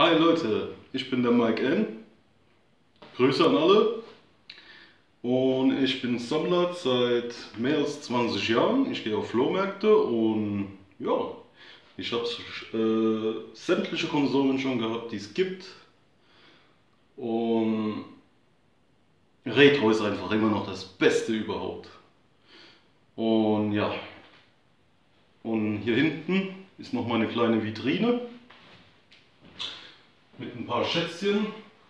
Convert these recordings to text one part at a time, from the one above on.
Hi Leute, ich bin der Mike N. Grüße an alle. Und ich bin Sammler seit mehr als 20 Jahren. Ich gehe auf Flohmärkte und ja, ich habe sämtliche Konsolen schon gehabt, die es gibt. Und Retro ist einfach immer noch das Beste überhaupt. Und ja, und hier hinten ist noch meine kleine Vitrine mit ein paar Schätzchen.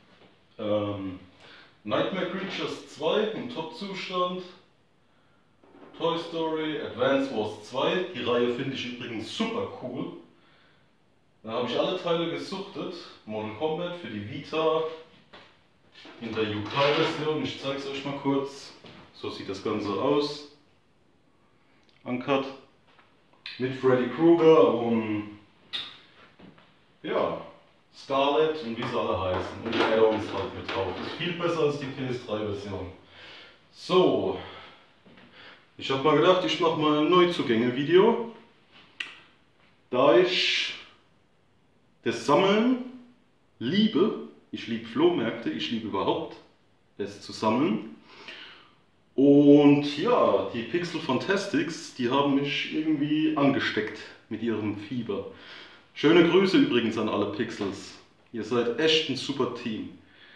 Nightmare Creatures 2 im Top-Zustand, Toy Story, Advance Wars 2, die Reihe finde ich übrigens super cool. Da habe ich alle Teile gesuchtet, Mortal Kombat für die Vita, in der UK-Version, ich zeige es euch mal kurz, so sieht das Ganze aus, Uncut, mit Freddy Krueger und ja, Scarlet und wie sie alle heißen und die Add-ons halt mit drauf. Ist viel besser als die PS3-Version. So, ich habe mal gedacht, ich mache mal ein Neuzugänge-Video. Da ich das Sammeln liebe, ich liebe Flohmärkte, ich liebe überhaupt es zu sammeln. Und ja, die Pixel Fantastics, die haben mich irgendwie angesteckt mit ihrem Fieber. Schöne Grüße übrigens an alle Pixels. Ihr seid echt ein super Team.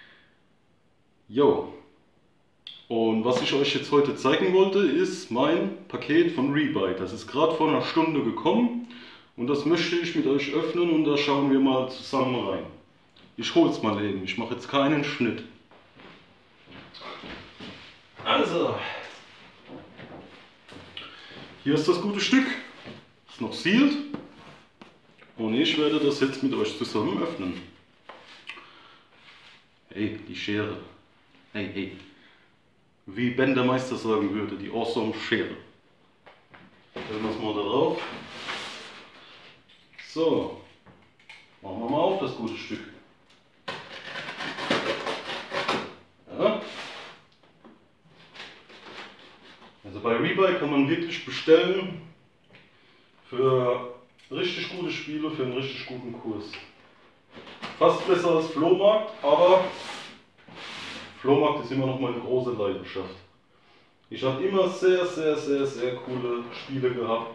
Jo. Und was ich euch jetzt heute zeigen wollte, ist mein Paket von Rebuy. Das ist gerade vor einer Stunde gekommen und das möchte ich mit euch öffnen und da schauen wir mal zusammen rein. Ich hol's mal eben, ich mache jetzt keinen Schnitt. Also, hier ist das gute Stück. Ist noch sealed. Und ich werde das jetzt mit euch zusammen öffnen. Hey, die Schere. Hey, hey. Wie Ben der Meister sagen würde, die awesome Schere. Stellen wir es mal da drauf. So. Machen wir mal auf das gute Stück. Ja. Also bei Rebuy kann man wirklich bestellen für richtig gute Spiele für einen richtig guten Kurs. Fast besser als Flohmarkt, aber Flohmarkt ist immer noch meine große Leidenschaft. Ich habe immer sehr coole Spiele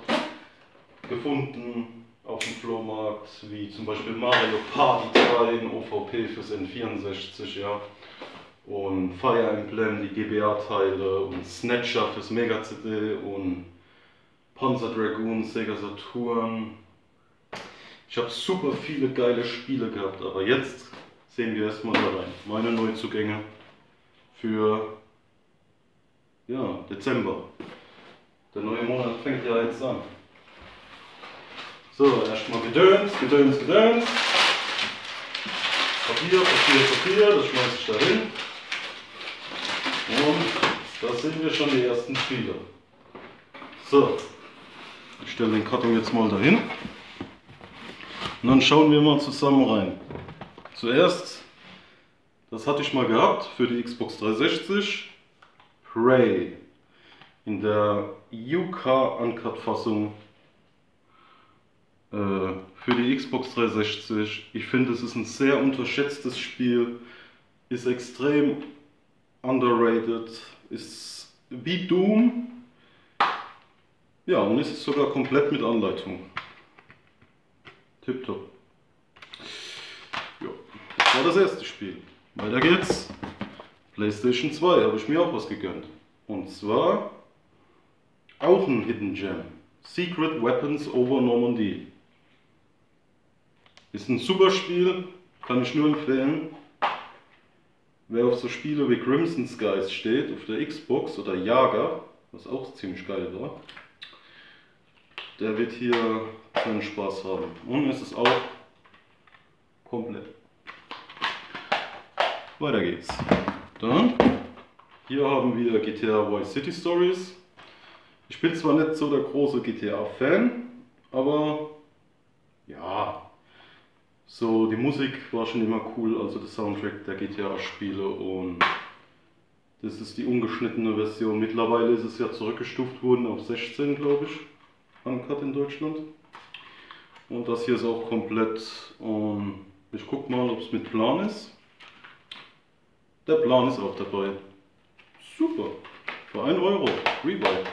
gefunden auf dem Flohmarkt, wie zum Beispiel Mario Party 3 in OVP fürs N64, ja. Und Fire Emblem, die GBA-Teile und Snatcher fürs Mega CD und Panzer Dragoon, Sega Saturn. Ich habe super viele geile Spiele gehabt, aber jetzt sehen wir erstmal da rein. Meine Neuzugänge für ja, Dezember. Der neue Monat fängt ja jetzt an. So, erstmal Gedöns. Papier, das schmeiße ich da hin. Und da sehen wir schon die ersten Spiele. So, ich stelle den Karton jetzt mal dahin. Und dann schauen wir mal zusammen rein. Zuerst, das hatte ich mal gehabt für die Xbox 360, Prey in der UK Uncut Fassung für die Xbox 360. Ich finde, es ist ein sehr unterschätztes Spiel, ist extrem underrated, ist wie Doom, ja, und ist sogar komplett mit Anleitung. Tipptopp. Ja, das war das erste Spiel. Weiter geht's. PlayStation 2 habe ich mir auch was gegönnt. Und zwar auch ein Hidden Gem. Secret Weapons over Normandy. Ist ein super Spiel, kann ich nur empfehlen. Wer auf so Spiele wie Crimson Skies steht, auf der Xbox oder Jager, was auch ziemlich geil war, der wird hier seinen Spaß haben. Und es ist auch komplett. Weiter geht's. Dann, hier haben wir GTA Vice City Stories. Ich bin zwar nicht so der große GTA-Fan, aber ja, so die Musik war schon immer cool, also der Soundtrack der GTA-Spiele, und das ist die ungeschnittene Version. Mittlerweile ist es ja zurückgestuft worden auf 16, glaube ich. Uncut in Deutschland. Und das hier ist auch komplett. Und Ich guck mal, ob es mit Plan ist. Der Plan ist auch dabei. Super. Für 1 Euro. Rebuy.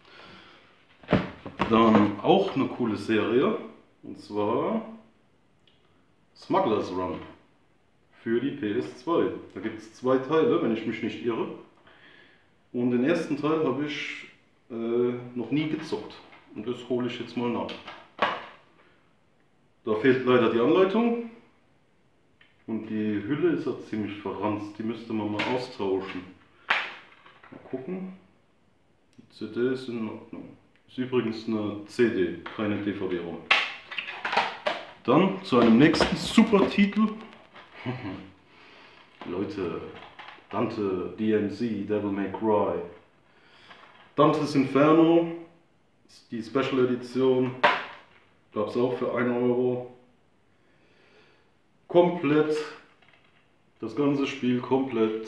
Dann auch eine coole Serie. Und zwar Smugglers Run. Für die PS2. Da gibt es 2 Teile, wenn ich mich nicht irre. Und den ersten Teil habe ich noch nie gezockt. Und das hole ich jetzt mal nach. Da fehlt leider die Anleitung. Und die Hülle ist ja ziemlich verranzt. Die müsste man mal austauschen. Mal gucken. Die CD ist in Ordnung. Ist übrigens eine CD, keine DVD-ROM. Dann zu einem nächsten super Titel. Leute, Dante DMC, Devil May Cry. Dante's Inferno, die Special Edition, gab es auch für 1 Euro. Komplett, das ganze Spiel komplett.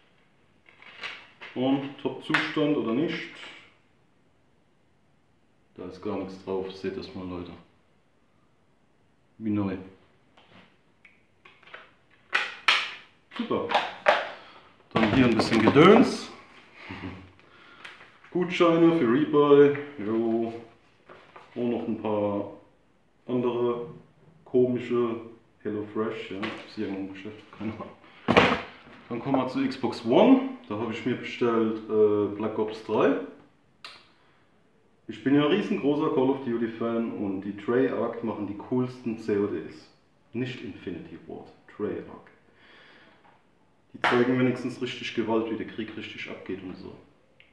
Und Top-Zustand oder nicht? Da ist gar nichts drauf, seht das mal, Leute. Wie neu. Super. Dann hier ein bisschen Gedöns. Gutscheine für Rebuy. Jo. Und noch ein paar andere komische HelloFresh. Ja, ist hier irgendein Geschäft, keine Ahnung. Dann kommen wir zu Xbox One. Da habe ich mir bestellt Black Ops 3. Ich bin ja ein riesengroßer Call of Duty Fan und die Treyarch machen die coolsten CODs. Nicht Infinity Ward, Treyarch. Die zeigen wenigstens richtig Gewalt, wie der Krieg richtig abgeht und so.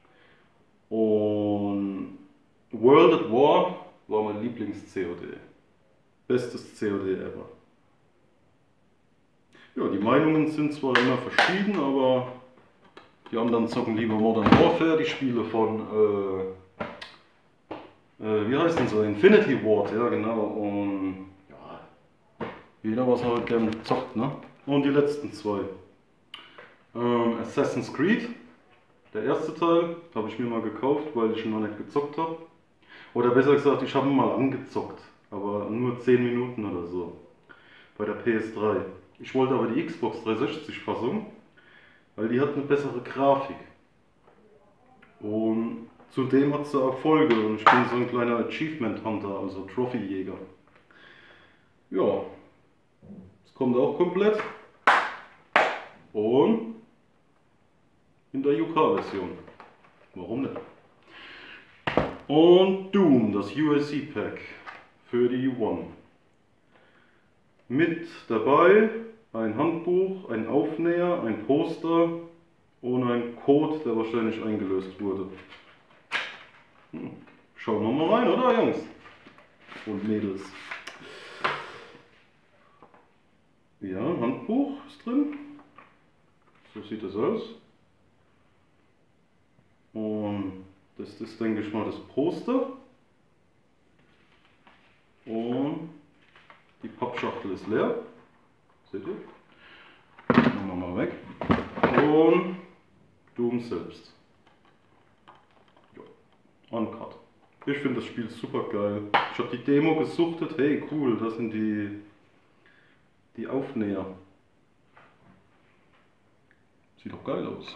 Und World at War war mein Lieblings-COD. Bestes COD ever. Ja, die Meinungen sind zwar immer verschieden, aber die anderen zocken lieber Modern Warfare, die Spiele von, wie heißt denn so, Infinity Ward, ja genau. Und ja, jeder was halt gerne zockt, ne? Und die letzten 2. Assassin's Creed, der erste Teil, habe ich mir mal gekauft, weil ich ihn noch nicht gezockt habe. Oder besser gesagt, ich habe ihn mal angezockt, aber nur 10 Minuten oder so. Bei der PS3. Ich wollte aber die Xbox 360 Fassung, weil die hat eine bessere Grafik. Und zudem hat sie Erfolge und ich bin so ein kleiner Achievement Hunter, also Trophy-Jäger. Ja, es kommt auch komplett. Und in der UK-Version. Warum nicht? Und Doom, das USC Pack für die One. Mit dabei ein Handbuch, ein Aufnäher, ein Poster und ein Code, der wahrscheinlich eingelöst wurde. Schauen wir mal rein, oder Jungs und Mädels? Ja, ein Handbuch ist drin. So sieht es aus. Und das ist, denke ich mal, das Poster. Und die Pappschachtel ist leer. Seht ihr? Machen wir mal weg. Und Doom selbst. Ja, Uncut. Ich finde das Spiel super geil. Ich habe die Demo gesuchtet. Hey, cool, das sind die Aufnäher. Sieht doch geil aus.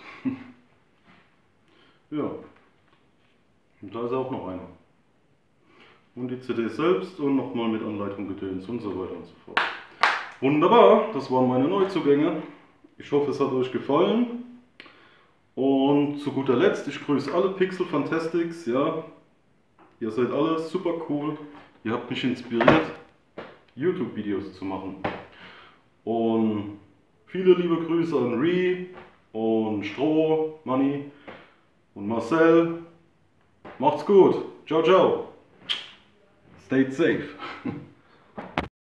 Ja. Und da ist auch noch einer. Und die CD selbst und nochmal mit Anleitung gedöns und so weiter und so fort. Wunderbar, das waren meine Neuzugänge. Ich hoffe, es hat euch gefallen. Und zu guter Letzt, ich grüße alle Pixel Fantastics. Ja, ihr seid alle super cool. Ihr habt mich inspiriert, YouTube-Videos zu machen. Und viele liebe Grüße an Ree und Stroh, Manni und Marcel. Macht's gut. Ciao, ciao. Stay safe.